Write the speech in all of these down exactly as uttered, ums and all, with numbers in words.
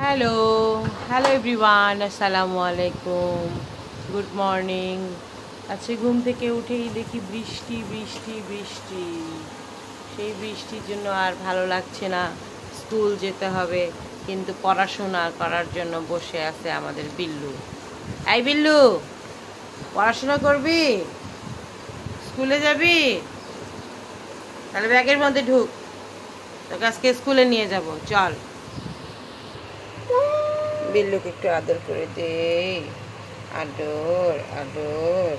Hello hello everyone, আসসালামু আলাইকুম, good morning. আজকে ঘুম থেকে উঠেই দেখি বৃষ্টি বৃষ্টি বৃষ্টি। সেই বৃষ্টির জন্য আর ভালো লাগছে না, স্কুল যেতে হবে, কিন্তু পড়াশোনা করার জন্য বসে আছে আমাদের বিল্লু। এই বিল্লু, পড়াশোনা করবি? স্কুলে যাবি? তাহলে ব্যাগের মধ্যে ঢুক, তোকে আজকে স্কুলে নিয়ে যাব, চল। বিল্লুকে একটু আদর করে দে, আদর আদর,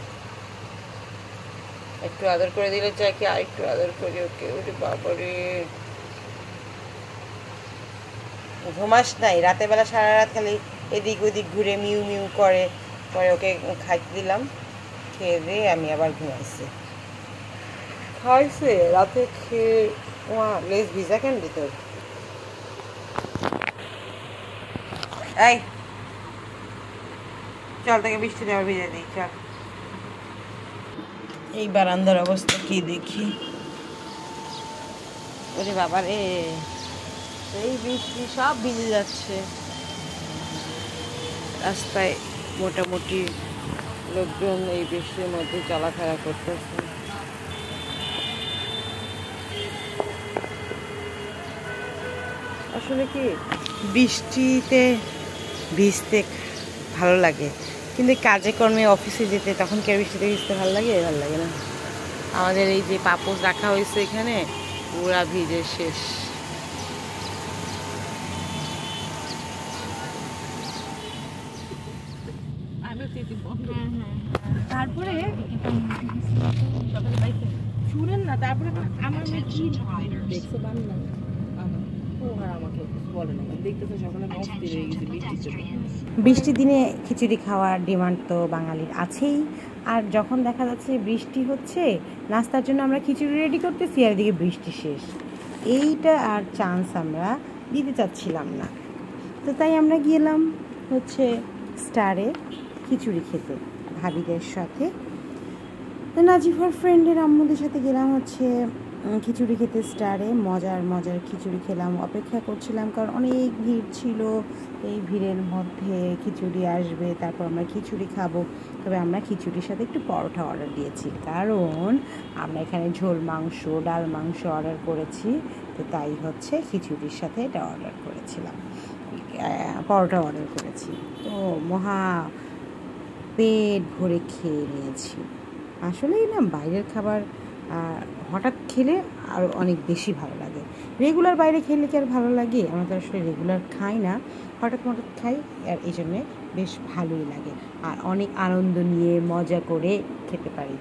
একটু আদর করে দিলে চাই কি আর একটু আদর করে ওকে। ওরে বাবারে, ঘুমাস নাই রাতের বেলা? সারা রাত খালি এদিক ওদিক ঘুরে মিউ মিউ করে। পরে ওকে খাইতে দিলাম, খেয়ে দিয়ে আমি আবার ঘুমাইছি। খাইছে রাতে খেয়ে। ওয়া লেজ ভিজা কেন দিত? এই চল, থেকে বৃষ্টি দেওয়ার ভিজে দিই, চল। এই বারান্দার অবস্থা কি দেখি। ওরে বাবা রে, এই বৃষ্টি সব ভিজে যাচ্ছে। রাস্তায় মোটামুটি লোকজন এই বৃষ্টির মধ্যে চলাফেরা করতেছে। আসলে কি বৃষ্টিতে ভিজতে ভালো লাগে, কিন্তু কাজে কর্মে অফিসে যেতে তখন কি আর বৃষ্টিতে ভিজতে ভালো লাগে? ভালো লাগে না। আমাদের এই যে পাপোশ রাখা হয়েছে এখানে, পুরা ভিজে শেষ। তারপরে শুনেন না, তারপরে আমার মেয়ে কি দেখছে বান্না বৃষ্টির দিনে খিচুড়ি খাওয়ার ডিমান্ড তো বাঙালির আছেই। আর যখন দেখা যাচ্ছে বৃষ্টি হচ্ছে, নাস্তার জন্য আমরা খিচুড়ি রেডি করতেছি, আর এদিকে বৃষ্টি শেষ। এইটা আর চান্স আমরা দিতে চাচ্ছিলাম না, তো তাই আমরা গেলাম হচ্ছে স্টারে খিচুড়ি খেতে ভাবিদের সাথে। নাজিফার ফ্রেন্ডের আম্মুদের সাথে গেলাম হচ্ছে খিচুড়ি খেতে স্টারে। মজার মজার খিচুড়ি খেলাম, অপেক্ষা করছিলাম কারণ অনেক ভিড় ছিল। এই ভিড়ের মধ্যে খিচুড়ি আসবে, তারপর আমরা খিচুড়ি খাবো। তবে আমরা খিচুড়ির সাথে একটু পরোটা অর্ডার দিয়েছি, কারণ আমরা এখানে ঝোল মাংস ডাল মাংস অর্ডার করেছি, তো তাই হচ্ছে খিচুড়ির সাথে এটা অর্ডার করেছিলাম, পরোটা অর্ডার করেছি। তো মহা পেট ভরে খেয়ে নিয়েছি। আসলেই না, বাইরের খাবার হঠাৎ খেলে আরও অনেক বেশি ভালো লাগে। রেগুলার বাইরে খেলে কি আর ভালো লাগে? আমরা তো আসলে রেগুলার খাই না, হঠাৎ হঠাৎ খাই, আর এই জন্যে বেশ ভালোই লাগে, আর অনেক আনন্দ নিয়ে মজা করে খেতে পারি।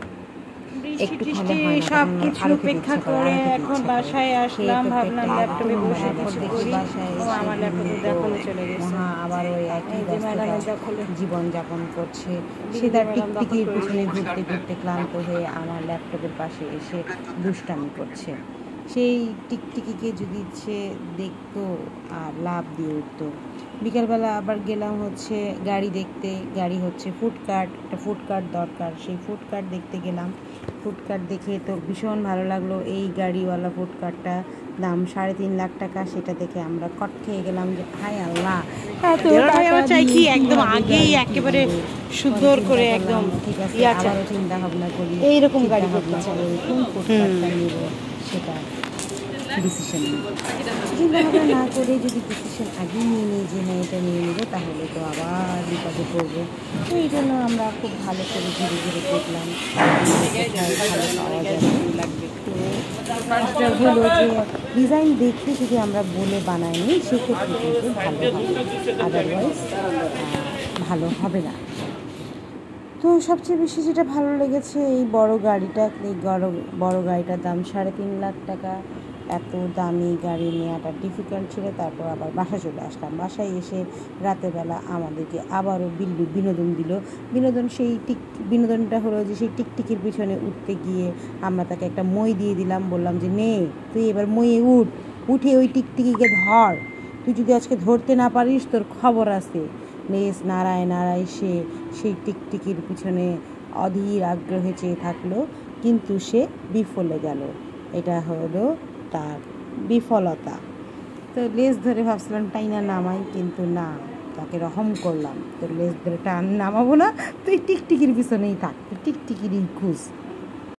একটু খাওয়া হয় না, সব কিছু উপেক্ষা করে এখন বাসায় আসলাম, ভাবলাম ল্যাপটপে বসে কিছু করি। আমার ল্যাপটপে দখলে চলে গেছে, আবার ওই একই জীবন যাপন করছে। সে তার টিকটিকির পিছনে ঘুরতে ঘুরতে ক্লান্ত হয়ে আমার ল্যাপটপের পাশে এসে দুষ্টামি করছে। সেই টিকটিকিকে যদি সে দেখতো আর লাভ দিয়ে উঠতো। বিকালবেলা আবার গেলাম হচ্ছে গাড়ি দেখতে। গাড়ি হচ্ছে ফুডকার্ট, একটা ফুডকার্ট দরকার, সেই ফুডকার্ট দেখতে গেলাম। ফুডকার্ট দেখে তো ভীষণ ভালো লাগলো। এই গাড়িওয়ালা ফুডকার্টটা দাম সাড়ে তিন লাখ টাকা। সেটা দেখে আমরা কট খেয়ে গেলাম যে হায় আল্লাহ, চাই কি একদম আগেই একেবারে সুন্দর করে একদম ঠিক আছে। আবারও চিন্তা ভাবনা করি এইরকম গাড়ি করতে কোন ফুডকার্টটা নেব, সেটা ডিসিশন নিই। চিন্তা ভাবনা না করে যদি ডিসিশন আগেই নিয়ে নিই যে হ্যাঁ এটা নিয়ে নেবো, তাহলে তো আবার বিপদে পড়বো। তো এই জন্য আমরা খুব ভালো করে ধীরে ধীরে দেখলাম ভালো পাওয়া যাবে। তো হলো যে ডিজাইন দেখে যদি আমরা বলে বানাই নিই, সেক্ষেত্রে কিন্তু ভালো হবে, আদারওয়াইজ ভালো হবে না। তো সবচেয়ে বেশি যেটা ভালো লেগেছে এই বড় গাড়িটা, এই বড় বড় গাড়িটার দাম সাড়ে তিন লাখ টাকা। এত দামি গাড়ি নেওয়াটা ডিফিকাল্ট ছিল। তারপর আবার বাসায় চলে আসলাম। বাসায় এসে রাতেরবেলা আমাদেরকে আবারও বিল্লু বিনোদন দিল। বিনোদন সেই টিক বিনোদনটা হলো যে সেই টিকটিকির পিছনে উঠতে গিয়ে আমরা তাকে একটা মই দিয়ে দিলাম, বললাম যে নে তুই এবার মইয়ে উঠ, উঠে ওই টিকটিকিকে ধর, তুই যদি আজকে ধরতে না পারিস তোর খবর আছে। লেজ নাড়ায় নাড়ায় সে সেই টিকটিকির পিছনে অধীর আগ্রহে চেয়ে থাকলো, কিন্তু সে বিফলে গেল। এটা হলো তার বিফলতা। তো লেজ ধরে ভাবছিলাম টাইনা নামাই, কিন্তু না, তাকে রহম করলাম, তো লেজ ধরে টান নামাবো না, তুই টিকটিকির পিছনেই থাক, তুই টিকটিকিরই খুঁজ।